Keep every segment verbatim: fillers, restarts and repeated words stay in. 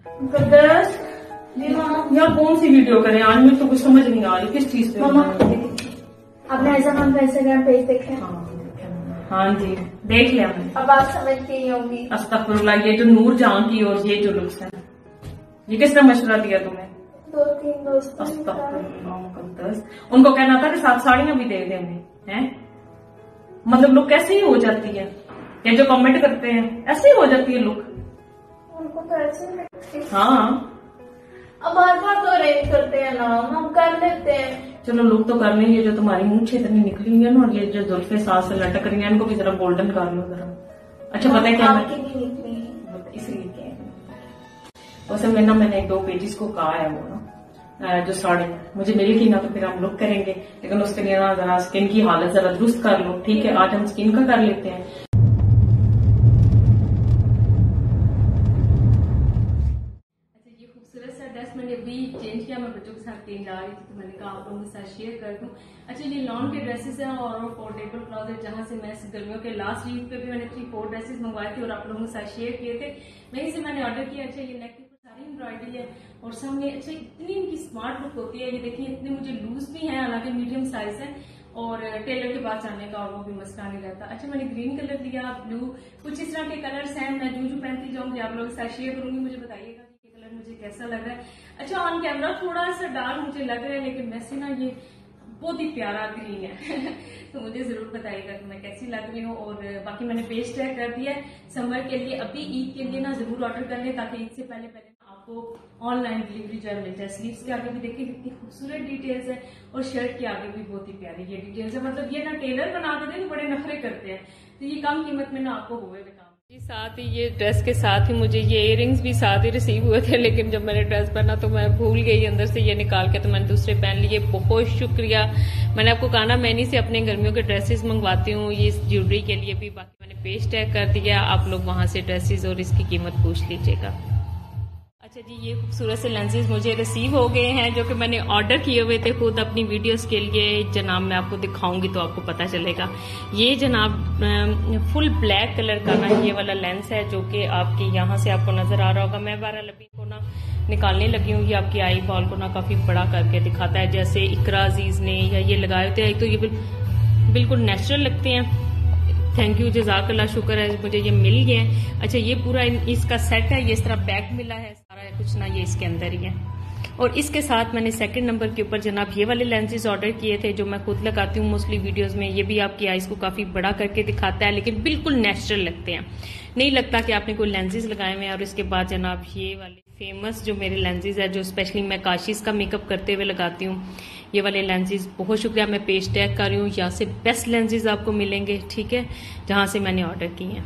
यार कौन सी वीडियो करें आज, मुझे तो कुछ समझ नहीं आ रही किस चीज पे। मामा आपने ऐसा नाम का इंस्टाग्राम पेज देखा है? हाँ जी देख लिया मैंने। अब आप समझती ही होंगी। अस्तगफुरुल्लाह, ये जो नूर जहां की और ये जो लुक्स है, ये किसने मशवरा दिया तुम्हें? दो तीन दोस्त। अस्तगफुरुल्लाह मुकद्दस, उनको कहना था कि सात साड़ियां भी दे देंगे हैं। मतलब लुक कैसे ही हो जाती है, ये जो कमेंट करते हैं ऐसे ही हो जाती है लुक। उनको तो ऐसे लगती है। हाँ अब बार बार तो अरेंज करते हैं ना, हम कर लेते हैं। चलो लुक तो कर लेंगे, जो तुम्हारी मूंछ इतनी निकली हुई है ना और ये जो जुल्फे साथ से लटक रही है, इनको भी जरा गोल्डन कर लो जरा। अच्छा पता है क्या, इसलिए क्या वैसे मैं ना मैंने एक दो पेजेस को कहा है वो ना जो साड़ी मुझे मिलेगी ना तो फिर हम लुक करेंगे, लेकिन उसके लिए ना जरा स्किन की हालत जरा दुरुस्त कर लो। ठीक है, आज हम स्किन का कर लेते हैं। मैंने अभी चेंज किया, मैं बच्चों के साथ कहीं जा रही थी तो मैंने कहा आप लोगों के साथ शेयर कर दूं। अच्छा ये लॉन के ड्रेसेस हैं और अफोर्डेबल क्लॉसेट, जहां से मैं गर्मियों के लास्ट वीक पे भी मैंने थ्री फोर ड्रेसेस मंगवाए थे और आप लोगों के साथ शेयर किए थे। वहीं से मैंने ऑर्डर किया। अच्छा ये नेक की सारी एम्ब्रॉयडरी है और सामने अच्छा इतनी इनकी स्मार्ट लुक होती है। ये देखिए इतने मुझे लूज भी है, हालांकि मीडियम साइज है और टेलर के पास जाने का और वो भी मसला नहीं रहता। अच्छा मैंने ग्रीन कलर लिया, ब्लू, कुछ इस तरह के कलर्स हैं। मैं जो जो पहनती जाऊंगी आप लोगों के साथ शेयर करूंगी, मुझे बताइएगा मुझे कैसा लग रहा है। अच्छा ऑन कैमरा थोड़ा सा डार्क मुझे लग रहा है, लेकिन वैसे ना ये बहुत ही प्यारा ग्रीन है तो मुझे जरूर बताइएगा कि मैं कैसी लग रही हूँ। और बाकी मैंने पेज टैग कर दिया है समर के लिए, अभी ईद के लिए ना जरूर ऑर्डर कर ले ताकि ईद से पहले पहले आपको ऑनलाइन डिलीवरी जो है मिल जाए। स्लीव्स के आगे भी देखिए कितनी खूबसूरत डिटेल्स है और शर्ट के आगे भी बहुत ही प्यारी ये डिटेल्स है। मतलब ये ना टेलर बना देते हैं, बड़े नखरे करते हैं, तो ये कम कीमत में ना आपको हुए काम। साथ ही ये ड्रेस के साथ ही मुझे ये इयररिंग्स भी साथ ही रिसीव हुए थे, लेकिन जब मैंने ड्रेस पहना तो मैं भूल गई अंदर से ये निकाल के, तो मैंने दूसरे पहन लिए। बहुत शुक्रिया। मैंने आपको कहा ना मैं इन्हीं से अपने गर्मियों के ड्रेसेस मंगवाती हूँ, ये ज्वेलरी के लिए भी। बाकी मैंने पेज टैग कर दिया, आप लोग वहां से ड्रेसेस और इसकी कीमत पूछ लीजिएगा। अच्छा जी ये खूबसूरत से लेंसेज मुझे रिसीव हो गए हैं जो कि मैंने ऑर्डर किए हुए थे खुद अपनी वीडियोस के लिए। जनाब मैं आपको दिखाऊंगी तो आपको पता चलेगा। ये जनाब फुल ब्लैक कलर का ना ये वाला लेंस है जो कि आपके यहाँ से आपको नजर आ रहा होगा। मैं बहरहाल अभी को ना निकालने लगी हूँ। ये आपकी आई बॉल को ना काफी बड़ा करके दिखाता है, जैसे इकरा अजीज ने या ये लगाए होते हैं। तो ये बिल्कुल नेचुरल लगते हैं। थैंक यू, जज़ाकल्लाह, शुक्र है मुझे ये मिल गए हैं। अच्छा ये पूरा इसका सेट है, ये इस तरह बैग मिला है सारा कुछ ना ये इसके अंदर ही है। और इसके साथ मैंने सेकंड नंबर के ऊपर जनाब ये वाले लेंसेज ऑर्डर किए थे जो मैं खुद लगाती हूँ मोस्टली वीडियोस में। ये भी आपकी आईज को काफी बड़ा करके दिखाता है, लेकिन बिल्कुल नेचुरल लगते हैं, नहीं लगता कि आपने कोई लेंसेज लगाए हुए हैं। और इसके बाद जनाब ये वाले फेमस जो मेरे लेंसेज है जो स्पेशली मैं काशिश का मेकअप करते हुए लगाती हूँ, ये वाले लेंसेज। बहुत शुक्रिया, मैं पेज टैग कर रही हूँ, यहाँ से बेस्ट लेंसेज आपको मिलेंगे, ठीक है, जहां से मैंने ऑर्डर किए हैं।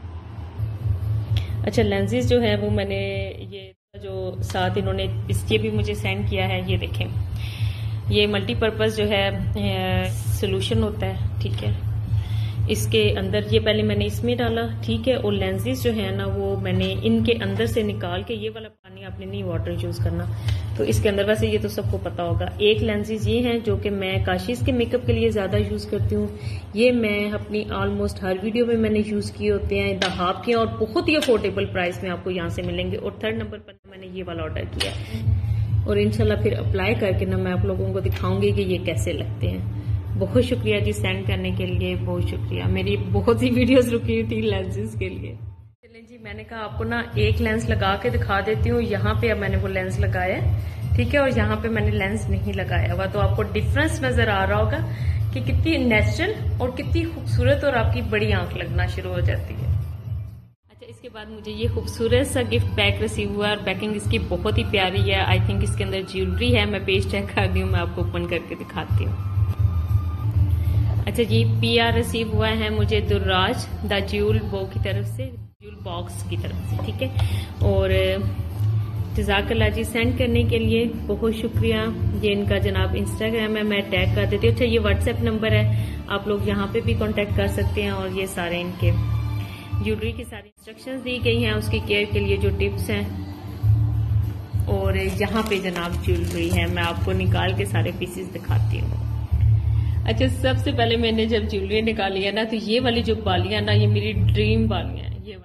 अच्छा लेंसेज जो है वो मैंने ये जो साथ इन्होंने इसके भी मुझे सेंड किया है, ये देखें, ये मल्टीपर्पज जो है सोल्यूशन होता है, ठीक है। इसके अंदर ये पहले मैंने इसमें डाला, ठीक है, और लेंसेज जो है ना वो मैंने इनके अंदर से निकाल के, ये वाला पानी आपने नहीं वाटर यूज करना, तो इसके अंदर, वैसे ये तो सबको पता होगा। एक लेंसेज ये हैं जो कि मैं काशिश के मेकअप के लिए ज्यादा यूज करती हूँ। ये मैं अपनी ऑलमोस्ट हर वीडियो में मैंने यूज किए होते हैं, द हाफ के, और बहुत ही अफोर्डेबल प्राइस में आपको यहाँ से मिलेंगे। और थर्ड नंबर पर मैंने ये वाला ऑर्डर किया और इंशाल्लाह फिर अप्लाई करके ना मैं आप लोगों को दिखाऊंगी कि ये कैसे लगते हैं। बहुत शुक्रिया जी सेंड करने के लिए, बहुत शुक्रिया। मेरी बहुत सी वीडियोस रुकी हुई थी लेंसेज के लिए। चलें जी, मैंने कहा आपको ना एक लेंस लगा के दिखा देती हूँ। यहाँ पे अब मैंने वो लेंस लगाया है, ठीक है, और यहाँ पे मैंने लेंस नहीं लगाया हुआ, तो आपको डिफरेंस नजर आ रहा होगा कि कितनी नेचुरल और कितनी खूबसूरत और आपकी बड़ी आंख लगना शुरू हो जाती है। अच्छा इसके बाद मुझे ये खूबसूरत सा गिफ्ट पैक रिसीव हुआ और पैकिंग इसकी बहुत ही प्यारी है। आई थिंक इसके अंदर ज्वेलरी है, मैं पेज चेक कर दी हूँ, मैं आपको ओपन करके दिखाती हूँ। अच्छा जी पी आर रिसीव हुआ है मुझे दुर्राज द ज्यूल बो की तरफ से, ज्यूल बॉक्स की तरफ से, ठीक है। और जज़ाकल्लाह जी सेंड करने के लिए बहुत शुक्रिया। ये इनका जनाब इंस्टाग्राम है, मैं टैग कर देती हूँ। अच्छा ये व्हाट्सएप नंबर है, आप लोग यहाँ पे भी कांटेक्ट कर सकते हैं। और ये सारे इनके ज्वेलरी की सारी इंस्ट्रक्शंस दी गई हैं, उसकी केयर के लिए जो टिप्स हैं। और यहाँ पे जनाब ज्वेलरी है, मैं आपको निकाल के सारे पीसेस दिखाती हूँ। अच्छा सबसे पहले मैंने जब ज्वेलरी निकाली है ना, तो ये वाली जो बालियां ना, ये मेरी ड्रीम बालियां हैं। ये वाली जो इस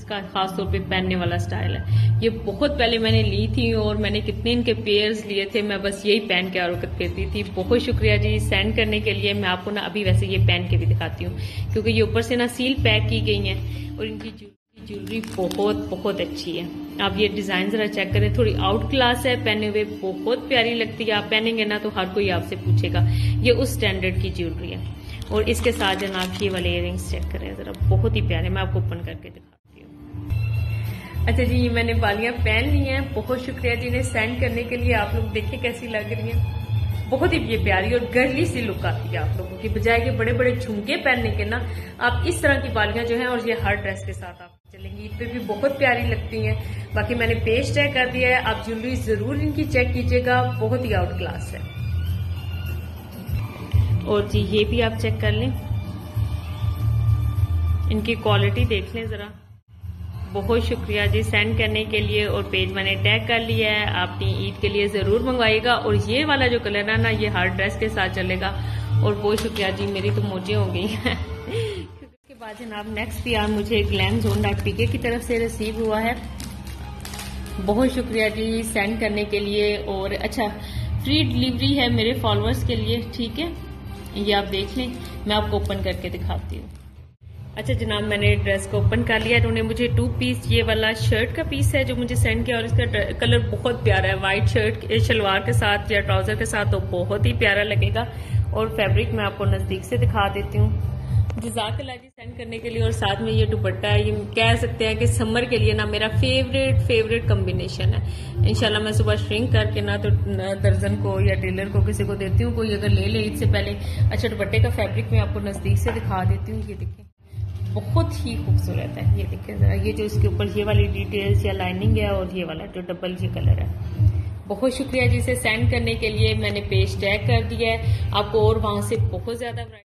इसका खास तौर पे पहनने वाला स्टाइल है। ये बहुत पहले मैंने ली थी और मैंने कितने इनके पेयर्स लिए थे, मैं बस यही पहन के हरकत करती थी। बहुत शुक्रिया जी सेंड करने के लिए। मैं आपको ना अभी वैसे ये पहन के भी दिखाती हूँ, क्योंकि ये ऊपर से ना सील पैक की गई है और इनकी ज्वेलरी बहुत बहुत अच्छी है। आप ये डिजाइन जरा चेक करें, थोड़ी आउट क्लास है, पहने हुए बहुत प्यारी लगती है। आप पहनेंगे ना तो हर कोई आपसे पूछेगा। ये उस स्टैंडर्ड की ज्वेलरी है। और इसके साथ जनाब ये वाले इयररिंग्स चेक करें जरा, बहुत ही प्यारे। मैं आपको ओपन करके दिखाती हूँ। अच्छा जी, ये मैंने बालियां पहन ली हैं। बहुत शुक्रिया जी इन्हें सेंड करने के लिए। आप लोग देखिए कैसी लग रही हैं, बहुत ही ये प्यारी और गर्ली सी लुक आती है आप लोगों की। बजाय के बड़े बड़े झुमके पहनने के ना, आप इस तरह की बालियां जो हैं, और ये हर ड्रेस के साथ आप चलेंगी, ईद पे भी बहुत प्यारी लगती हैं। बाकी मैंने पेज टैग कर दिया है, आप ज्वेलरी जरूर इनकी चेक कीजिएगा, बहुत ही आउट क्लास है। और जी ये भी आप चेक कर लें, इनकी क्वालिटी देख लें जरा। बहुत शुक्रिया जी सेंड करने के लिए। और पेज मैंने टैग कर लिया है, आपने ईद के लिए जरूर मंगवाइएगा। और ये वाला जो कलर है ना, ये हर ड्रेस के साथ चलेगा। और बहुत शुक्रिया जी, मेरी तो मौजें हो गई हैं। इसके बाद जनाब नेक्स्ट भी आप मुझे ग्लैम जोन डॉट पीके की तरफ से रिसीव हुआ है। बहुत शुक्रिया जी सेंड करने के लिए। और अच्छा, फ्री डिलीवरी है मेरे फॉलोअर्स के लिए, ठीक है। ये आप देख लें, मैं आपको ओपन करके दिखाती हूँ। अच्छा जनाब, मैंने ड्रेस को ओपन कर लिया। उन्होंने मुझे टू पीस, ये वाला शर्ट का पीस है जो मुझे सेंड किया, और इसका कलर बहुत प्यारा है। व्हाइट शर्ट शलवार के साथ या ट्राउजर के साथ तो बहुत ही प्यारा लगेगा। और फैब्रिक मैं आपको नजदीक से दिखा देती हूँ। जज़ाकल्लाह जी सेंड करने के लिए। और साथ में ये दुपट्टा है, ये कह सकते हैं कि समर के लिए ना मेरा फेवरेट फेवरेट कॉम्बिनेशन है। इंशाल्लाह मैं सुबह श्रिंक करके ना तो दर्जन को या टेलर को किसी को देती हूँ, कोई अगर ले ले ईद से पहले। अच्छा, दुपट्टे का फैब्रिक मैं आपको नजदीक से दिखा देती हूँ। ये देखें, बहुत ही खूबसूरत है। ये देखें जरा, ये जो इसके ऊपर ये वाली डिटेल्स या लाइनिंग है, और ये वाला जो डबल ये कलर है। बहुत शुक्रिया जी से सेंड करने के लिए। मैंने पेज टैग कर दिया है आपको, और वहां से बहुत ज्यादा